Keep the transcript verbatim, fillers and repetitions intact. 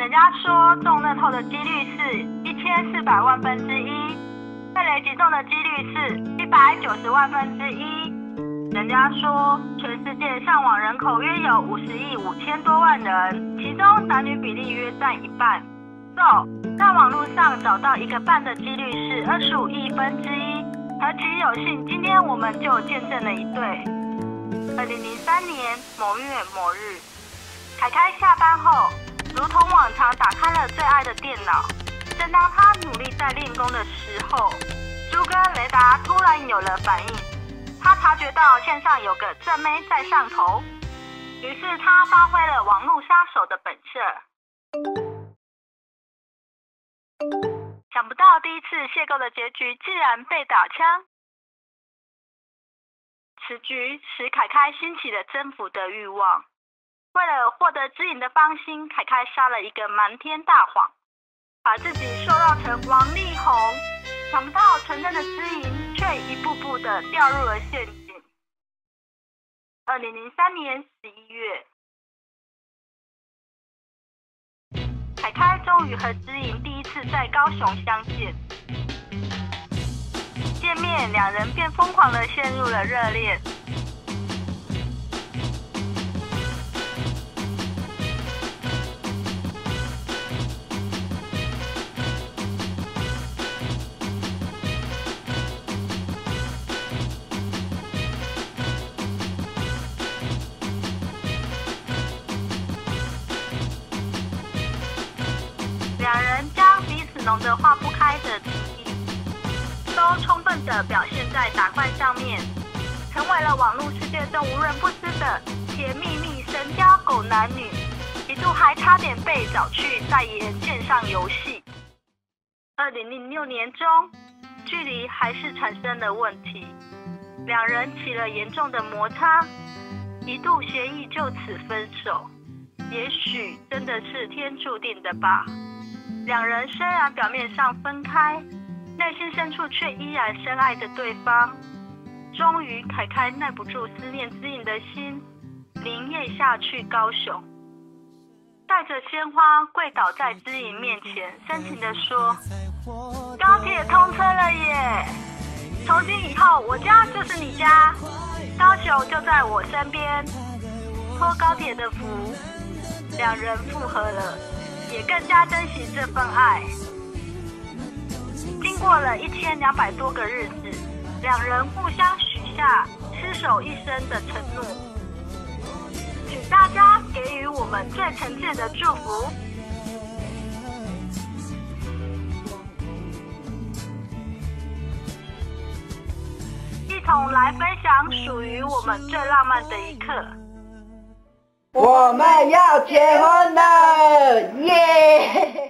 人家说中乐透的几率是一千四百万分之一，被雷击中的几率是一百九十万分之一。人家说全世界上网人口约有五十亿五千多万人，其中男女比例约占一半。So， 在网络上找到一个半的几率是二十五亿分之一。何其有幸，今天我们就见证了一对。二零零三年某月某日，凯凯下班后，如同往常打开了最爱的电脑。正当他努力在练功的时候，猪哥雷达突然有了反应。他察觉到线上有个正妹在上头，于是他发挥了网络杀手的本色。想不到第一次邂逅的结局竟然被打枪，此局使凯凯兴起了征服的欲望。为了获得知影的芳心，凯凯撒了一个瞒天大谎，把自己塑造成王力宏。想不到纯真的知影却一步步的掉入了陷阱。二零零三年十一月，凯凯终于和知影第一次在高雄相见。见面，两人便疯狂的陷入了热恋。两人将彼此浓得化不开的情谊，都充分地表现在打怪上面，成为了网络世界中无人不知的甜蜜蜜神交狗男女，一度还差点被找去代言线上游戏。二零零六年中，距离还是产生了问题，两人起了严重的摩擦，一度协议就此分手。也许真的是天注定的吧。两人虽然表面上分开，内心深处却依然深爱着对方。终于，凯凯耐不住思念知影的心，连夜下去高雄，带着鲜花跪倒在知影面前，深情地说：“高铁通车了耶！从今以后，我家就是你家，高雄就在我身边。”托高铁的福，两人复合了，也更加珍惜这份爱。经过了一千两百多个日子，两人互相许下厮守一生的承诺。请大家给予我们最诚挚的祝福。一同来分享属于我们最浪漫的一刻。 我们要结婚了，耶！